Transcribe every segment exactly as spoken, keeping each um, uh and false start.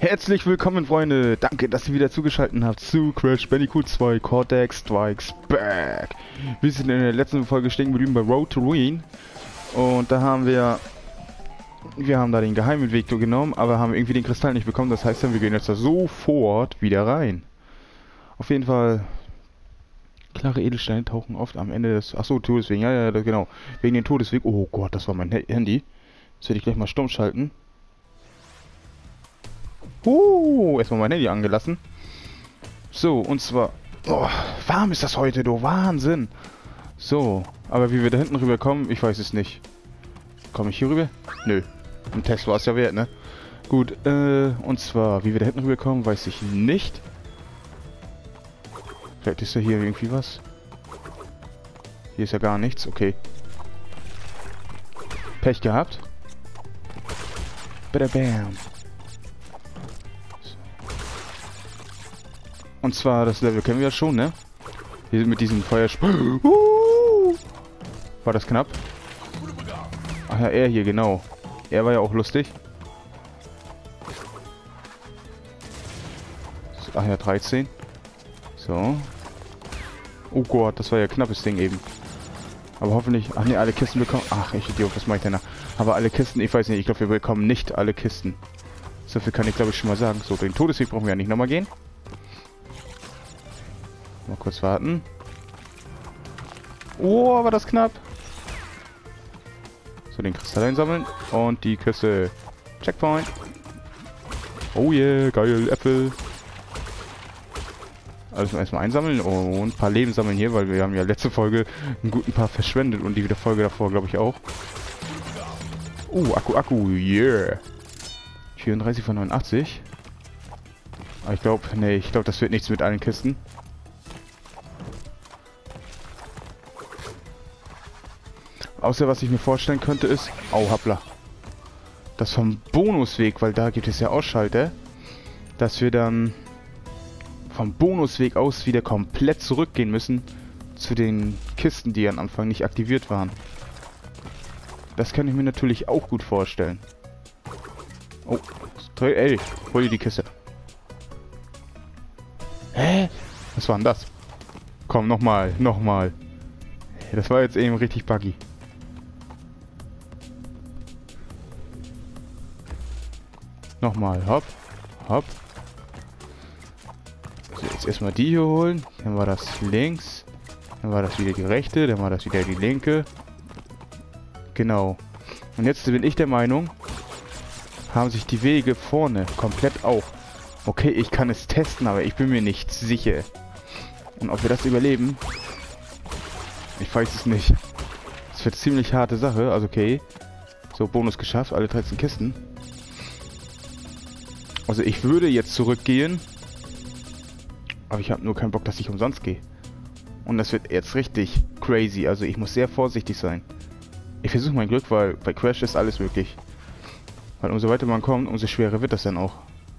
Herzlich willkommen, Freunde. Danke, dass ihr wieder zugeschaltet habt zu Crash Bandicoot zwei Cortex Strikes Back. Wir sind in der letzten Folge stehen geblieben bei Road to Ruin. Und da haben wir... Wir haben da den geheimen Weg genommen, aber haben irgendwie den Kristall nicht bekommen. Das heißt dann, wir gehen jetzt da sofort wieder rein. Auf jeden Fall... Klare Edelsteine tauchen oft am Ende des... Achso, Todesweg. Ja, ja, genau. Wegen den Todesweg. Oh Gott, das war mein Handy. Das werde ich gleich mal stumm schalten. Uh, erstmal mein Handy angelassen. So, und zwar... Oh, warm ist das heute, du Wahnsinn. So, aber wie wir da hinten rüber kommen, ich weiß es nicht. Komme ich hier rüber? Nö. Ein Test war es ja wert, ne? Gut, äh, und zwar, wie wir da hinten rüber kommen, weiß ich nicht. Vielleicht ist ja hier irgendwie was. Hier ist ja gar nichts, okay. Pech gehabt. Bada bam. Und zwar, das Level kennen wir ja schon, ne? Hier mit diesem Feuersprung. Uh! War das knapp? Ach ja, er hier, genau. Er war ja auch lustig. Ach ja, dreizehn. So. Oh Gott, das war ja ein knappes Ding eben. Aber hoffentlich... Ach ne, alle Kisten bekommen... Ach, ich Idiot, was mache ich denn da? Aber alle Kisten, ich weiß nicht, ich glaube, wir bekommen nicht alle Kisten. So viel kann ich, glaube ich, schon mal sagen. So, den Todesweg brauchen wir ja nicht nochmal gehen. Mal kurz warten. Oh, war das knapp. So, den Kristall einsammeln. Und die Küsse. Checkpoint. Oh yeah, geil, Äpfel. Also erstmal einsammeln und ein paar Leben sammeln hier, weil wir haben ja letzte Folge einen guten paar verschwendet und die wieder Folge davor, glaube ich, auch. Oh, Akku, Akku, yeah. vierunddreißig von neunundachtzig. Aber ich glaube, nee, ich glaube, das wird nichts mit allen Kisten. Außer was ich mir vorstellen könnte ist... Au, hoppla. Das vom Bonusweg, weil da gibt es ja Ausschalter. Dass wir dann vom Bonusweg aus wieder komplett zurückgehen müssen zu den Kisten, die am Anfang nicht aktiviert waren. Das kann ich mir natürlich auch gut vorstellen. Oh, ey, hol dir die Kiste. Hä? Was war denn das? Komm, nochmal, nochmal. Das war jetzt eben richtig buggy. Nochmal, hopp, hopp. So, jetzt erstmal die hier holen. Dann war das links. Dann war das wieder die rechte. Dann war das wieder die linke. Genau. Und jetzt bin ich der Meinung, haben sich die Wege vorne komplett auf. Okay, ich kann es testen, aber ich bin mir nicht sicher. Und ob wir das überleben, ich weiß es nicht. Das wird ziemlich harte Sache. Also okay. So, Bonus geschafft. Alle dreizehn Kisten. Also ich würde jetzt zurückgehen, aber ich habe nur keinen Bock, dass ich umsonst gehe. Und das wird jetzt richtig crazy, also ich muss sehr vorsichtig sein. Ich versuche mein Glück, weil bei Crash ist alles möglich. Weil umso weiter man kommt, umso schwerer wird das dann auch.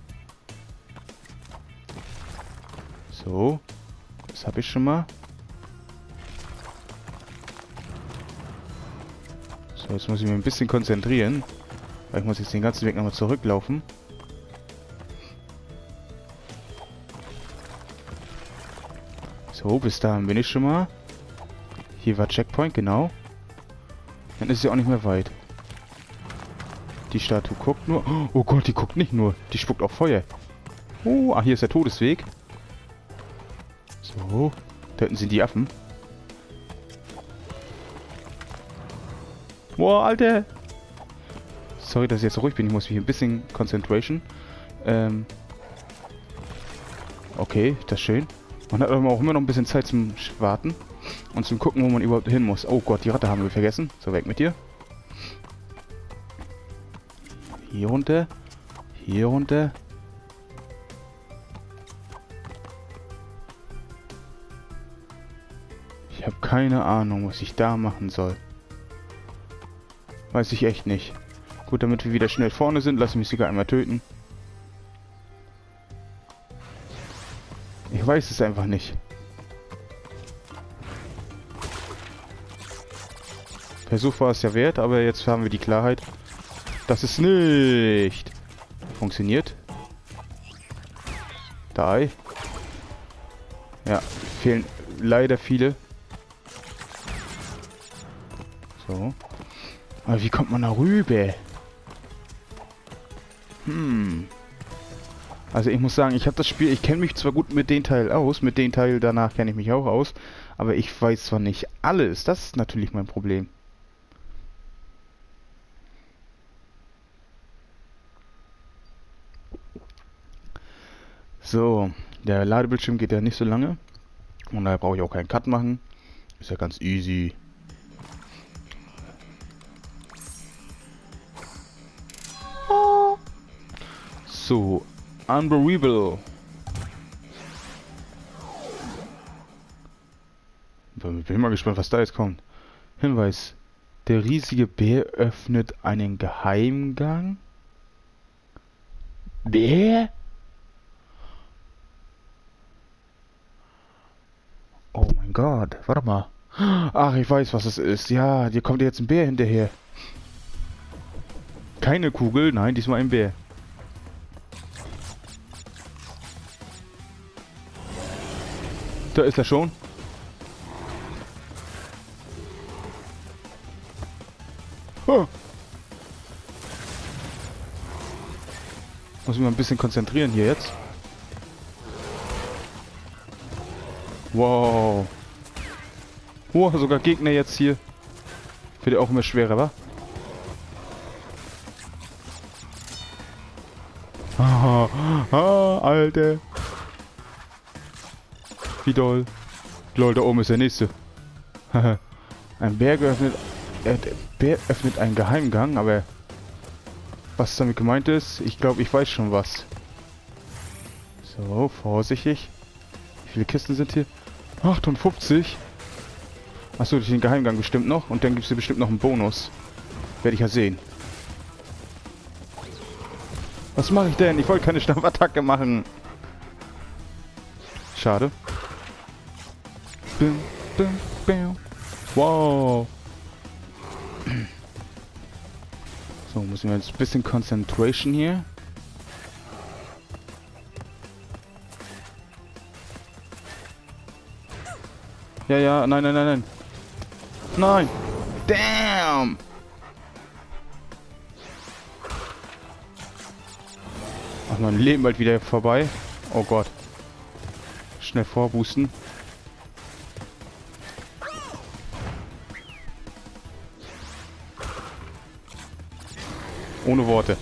So, das habe ich schon mal. So, jetzt muss ich mich ein bisschen konzentrieren, weil ich muss jetzt den ganzen Weg nochmal zurücklaufen. So, bis dahin bin ich schon mal. Hier war Checkpoint, genau. Dann ist sie auch nicht mehr weit. Die Statue guckt nur... Oh Gott, die guckt nicht nur. Die spuckt auch Feuer. Oh, ah, hier ist der Todesweg. So, da hinten sind die Affen. Boah, Alter. Sorry, dass ich jetzt so ruhig bin. Ich muss mich ein bisschen Concentration. Ähm... Okay, das ist schön. Man hat aber auch immer noch ein bisschen Zeit zum Warten und zum Gucken, wo man überhaupt hin muss. Oh Gott, die Ratte haben wir vergessen. So, weg mit dir. Hier runter. Hier runter. Ich habe keine Ahnung, was ich da machen soll. Weiß ich echt nicht. Gut, damit wir wieder schnell vorne sind, lassen wir mich sogar einmal töten. Ich weiß es einfach nicht. Versuch war es ja wert, aber jetzt haben wir die Klarheit, dass es nicht funktioniert. Kai. Ja, fehlen leider viele. So. Aber wie kommt man da rüber? Hm. Also ich muss sagen, ich habe das Spiel, ich kenne mich zwar gut mit dem Teil aus, mit dem Teil danach kenne ich mich auch aus, aber ich weiß zwar nicht alles. Das ist natürlich mein Problem. So, der Ladebildschirm geht ja nicht so lange. Und daher brauche ich auch keinen Cut machen. Ist ja ganz easy. So, Unbelievable. Bin ich mal gespannt, was da jetzt kommt. Hinweis. Der riesige Bär öffnet einen Geheimgang. Bär? Oh mein Gott, warte mal. Ach, ich weiß, was es ist. Ja, dir kommt jetzt ein Bär hinterher. Keine Kugel, nein, diesmal ein Bär. Da ist er schon. Oh. Muss mich mal ein bisschen konzentrieren hier jetzt. Wow. Wow, sogar Gegner jetzt hier. Wird ja auch immer schwerer, wa? Ah, ah, Alter. Wie doll. Lol, da oben ist der nächste. Ein Bär geöffnet. Äh, der Bär öffnet einen Geheimgang, aber was damit gemeint ist, ich glaube, ich weiß schon was. So, vorsichtig. Wie viele Kisten sind hier? achtundfünfzig. Achso, durch den Geheimgang bestimmt noch. Und dann gibt es hier bestimmt noch einen Bonus. Werde ich ja sehen. Was mache ich denn? Ich wollte keine Stampfattacke machen. Schade. Bim, bim, bim. Wow. So, müssen wir jetzt ein bisschen Concentration hier. Ja, ja, nein, nein, nein, nein. Nein. Damn. Ach, mein Leben bald wieder vorbei. Oh Gott. Schnell vorboosten. Ohne Worte.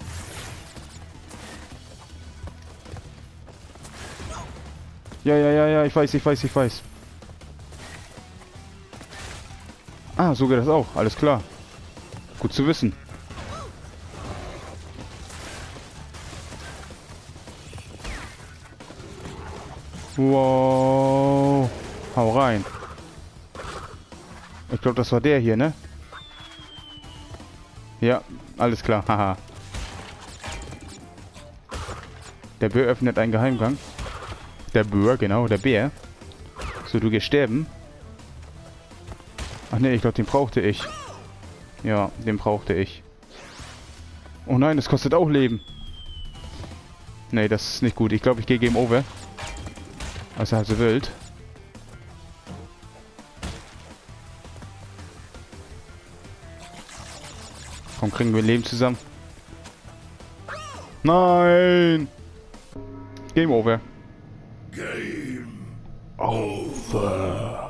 Ja, ja, ja, ja, ich weiß, ich weiß, ich weiß. Ah, so geht das auch. Alles klar. Gut zu wissen. Wow. Hau rein. Ich glaube, das war der hier, ne? Ja, alles klar. Haha. Der Bär öffnet einen Geheimgang. Der Bär, genau, der Bär. So, du gehst sterben. Ach ne, ich glaube, den brauchte ich. Ja, den brauchte ich. Oh nein, das kostet auch Leben. Ne, das ist nicht gut. Ich glaube, ich gehe Game Over. Also halb so wild. Komm, kriegen wir Leben zusammen. Nein! Game Over. Game Over.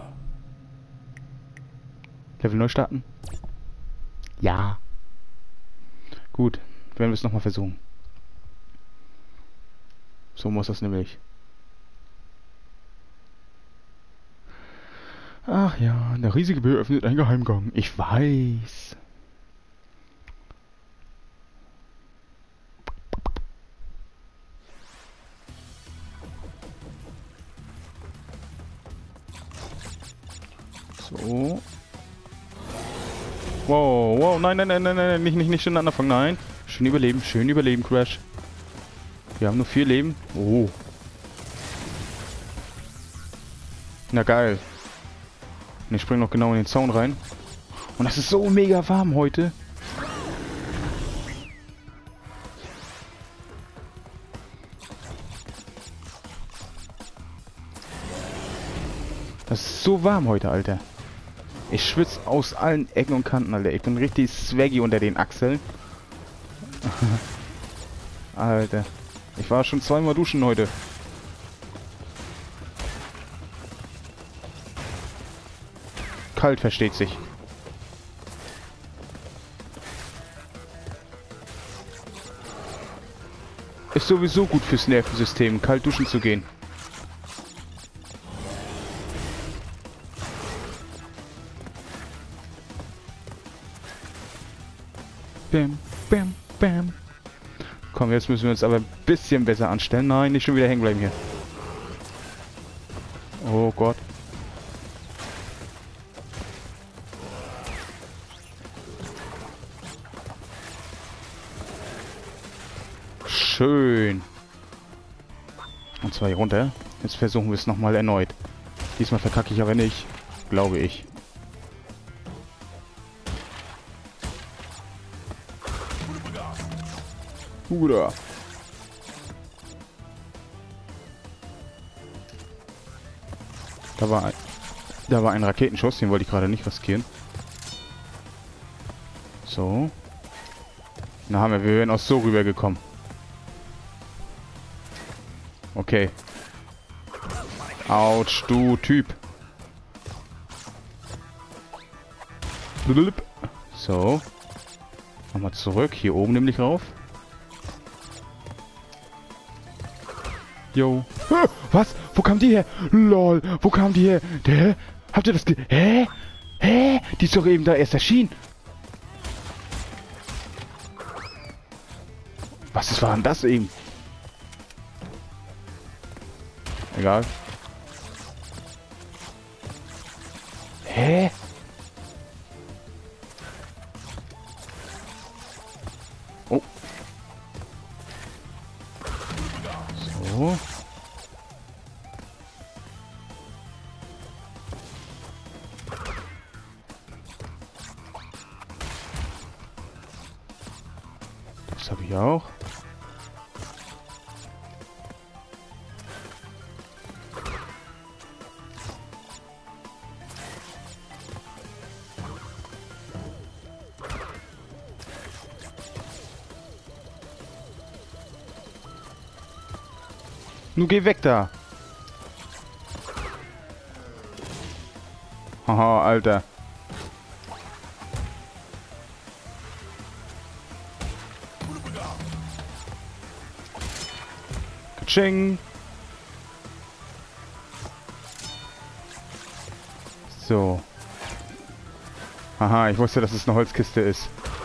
Level neu starten? Ja. Gut, werden wir es nochmal versuchen. So muss das nämlich. Ach ja, der riesige Bär öffnet einen Geheimgang. Ich weiß. So. Wow, wow, nein, nein, nein, nein, nein, nicht, nicht, nicht schon anfangen, nein. Schön überleben, schön überleben, Crash. Wir haben nur vier Leben. Oh. Na geil. Und ich springe noch genau in den Zaun rein. Und das ist so mega warm heute. ist so warm heute, Alter. Ich schwitze aus allen Ecken und Kanten, Alter. Ich bin richtig swaggy unter den Achseln. Alter. Ich war schon zweimal duschen heute. Kalt, versteht sich. Ist sowieso gut fürs Nervensystem, kalt duschen zu gehen. Bam, bam, bam. Komm, jetzt müssen wir uns aber ein bisschen besser anstellen. Nein, nicht schon wieder hängen bleiben hier. Oh Gott. Schön. Und zwar hier runter. Jetzt versuchen wir es nochmal erneut. Diesmal verkacke ich aber nicht. Glaube ich. Bruder. Da war ein, da war ein Raketenschuss, den wollte ich gerade nicht riskieren. So. Na haben wir, wir wären auch so rübergekommen. Okay. Autsch, du Typ. So. Nochmal zurück. Hier oben nämlich rauf. Jo. Was? Wo kam die her? Lol. Wo kam die her? Hä? Habt ihr das ge... Hä? Hä? Die ist doch eben da erst erschienen. Was ist, war denn das eben? Egal. Hä? Oh. So. Das habe ich auch. Nun geh weg da. Haha, Alter. Katsching. So. Haha, ich wusste, dass es eine Holzkiste ist.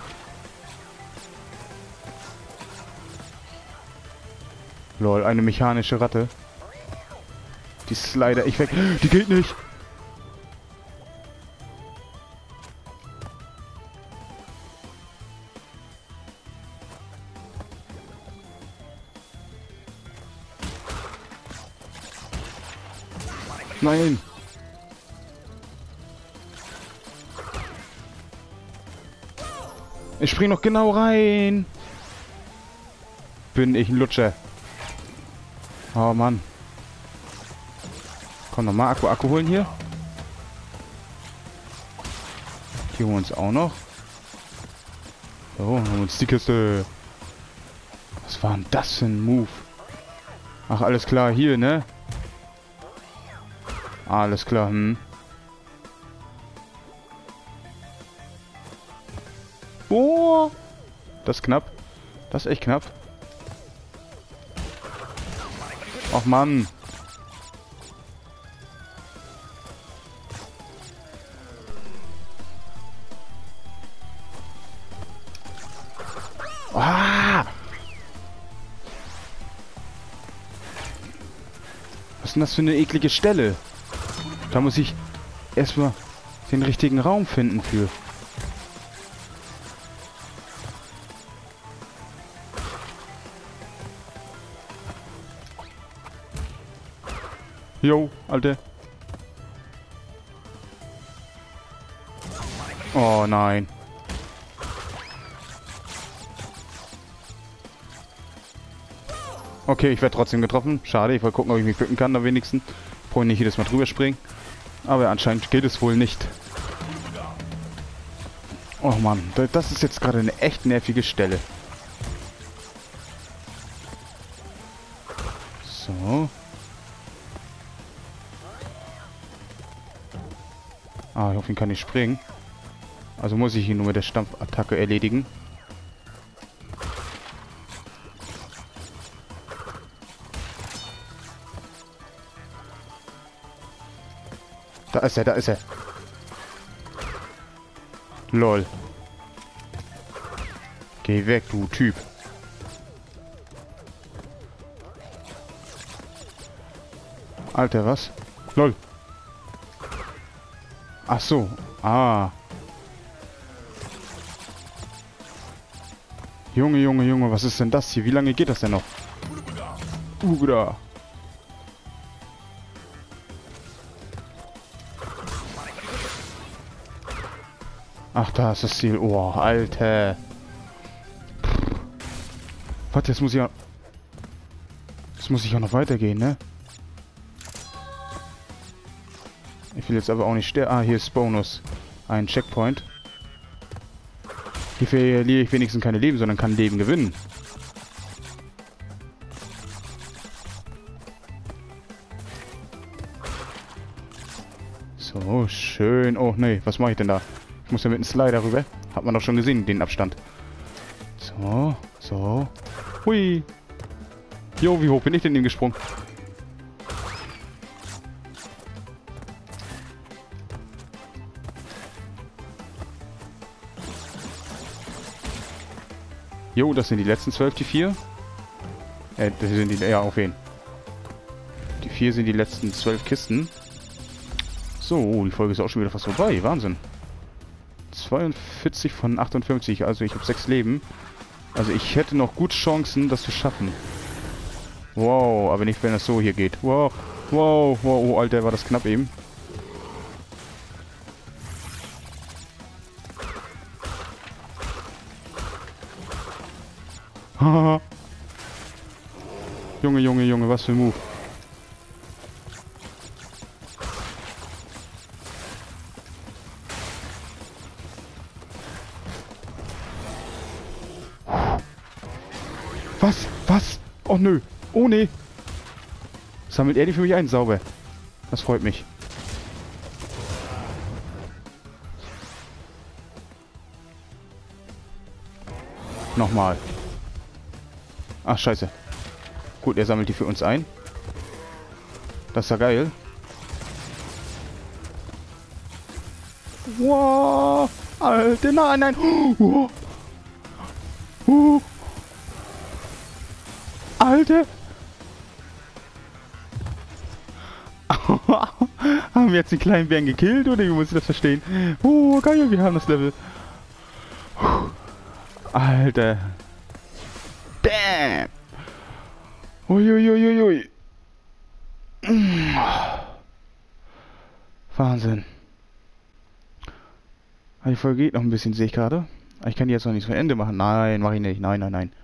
Lol, eine mechanische Ratte. Die Slider, ich weg. Die geht nicht. Nein. Ich spring noch genau rein. Bin ich ein Lutscher. Oh Mann. Komm, nochmal Akku, Akku holen hier. Hier holen wir uns auch noch. So, haben wir uns die Kiste. Was war denn das für ein Move? Ach, alles klar, hier, ne? Alles klar, hm. Oh! Das ist knapp. Das ist echt knapp. Ach Mann. Ah! Was ist denn das für eine eklige Stelle? Da muss ich erstmal den richtigen Raum finden für. Jo, Alter. Oh nein. Okay, ich werde trotzdem getroffen. Schade, ich wollte gucken, ob ich mich bücken kann, da wenigstens. Brauche nicht jedes Mal drüber springen. Aber anscheinend geht es wohl nicht. Oh Mann, das ist jetzt gerade eine echt nervige Stelle. So. Ah, auf ihn kann ich springen. Also muss ich ihn nur mit der Stampfattacke erledigen. Da ist er, da ist er. Lol. Geh weg, du Typ. Alter, was? Lol. Ach so. Ah. Junge, Junge, Junge, was ist denn das hier? Wie lange geht das denn noch? Ugra. Ach, da ist das Ziel. Oh, Alter. Warte, jetzt muss ich ja... Jetzt muss ich auch noch weitergehen, ne? Ich will jetzt aber auch nicht sterben. Ah, hier ist Bonus. Ein Checkpoint. Hier verliere ich wenigstens keine Leben, sondern kann Leben gewinnen. So, schön. Oh, nee, was mache ich denn da? Ich muss ja mit dem Slider rüber. Hat man doch schon gesehen, den Abstand. So, so. Hui. Jo, wie hoch bin ich denn gesprungen? Jo, das sind die letzten zwölf, die vier. Äh, das sind die... Ja, auf wen? Die vier sind die letzten zwölf Kisten. So, die Folge ist auch schon wieder fast vorbei. Wahnsinn. zweiundvierzig von achtundfünfzig. Also ich habe sechs Leben. Also ich hätte noch gut Chancen, das zu schaffen. Wow, aber nicht, wenn das so hier geht. Wow, wow, wow. Oh, Alter, war das knapp eben. Haha. Junge, Junge, Junge, was für ein Move. Was? Was? Oh nö. Oh nee. Sammelt er die für mich ein? Sauber. Das freut mich. Nochmal. Ach, scheiße. Gut, er sammelt die für uns ein. Das ist ja geil. Wow. Alter, nein, nein. Uh. Uh. Alter. Haben wir jetzt den kleinen Bären gekillt oder wie muss ich das verstehen? Oh, geil, wir haben das Level. Alter. Bam. Uiuiuiui. Wahnsinn. Die Folge geht noch ein bisschen, sehe ich gerade. Ich kann die jetzt noch nicht zu Ende machen. Nein, mache ich nicht. Nein, nein, nein.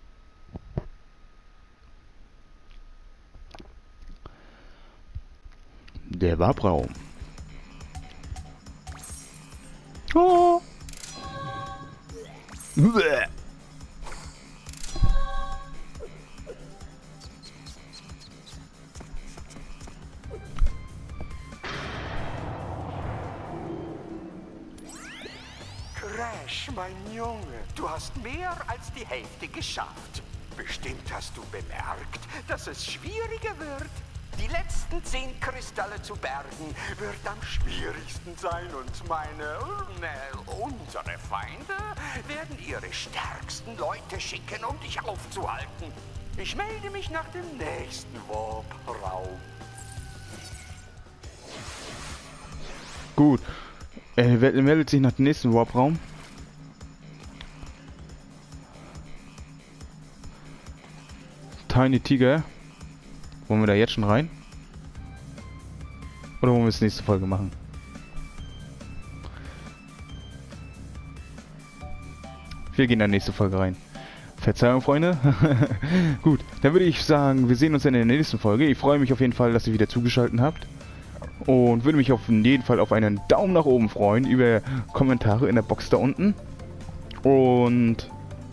Der Warpraum. Oh. Bäh. Crash, mein Junge, du hast mehr als die Hälfte geschafft. Bestimmt hast du bemerkt, dass es schwieriger wird. Die letzten zehn Kristalle zu bergen wird am schwierigsten sein und meine, äh, unsere Feinde werden ihre stärksten Leute schicken, um dich aufzuhalten. Ich melde mich nach dem nächsten Warp-Raum. Gut. Er meldet sich nach dem nächsten Warp-Raum. Tiny Tiger. Wollen wir da jetzt schon rein? Oder wollen wir es nächste Folge machen? Wir gehen in die nächste Folge rein. Verzeihung, Freunde. Gut, dann würde ich sagen, wir sehen uns dann in der nächsten Folge. Ich freue mich auf jeden Fall, dass ihr wieder zugeschaltet habt. Und würde mich auf jeden Fall auf einen Daumen nach oben freuen über Kommentare in der Box da unten. Und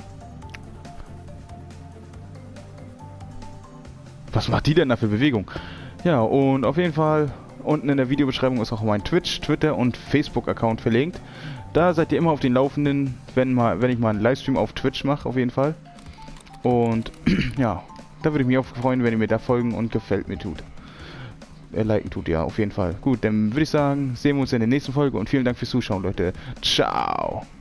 was macht die denn da für Bewegung? Ja, und auf jeden Fall unten in der Videobeschreibung ist auch mein Twitch, Twitter und Facebook-Account verlinkt. Da seid ihr immer auf den Laufenden, wenn, mal, wenn ich mal einen Livestream auf Twitch mache, auf jeden Fall. Und ja, da würde ich mich auch freuen, wenn ihr mir da folgen und gefällt mir tut. Äh, liken tut, ja, auf jeden Fall. Gut, dann würde ich sagen, sehen wir uns in der nächsten Folge und vielen Dank fürs Zuschauen, Leute. Ciao!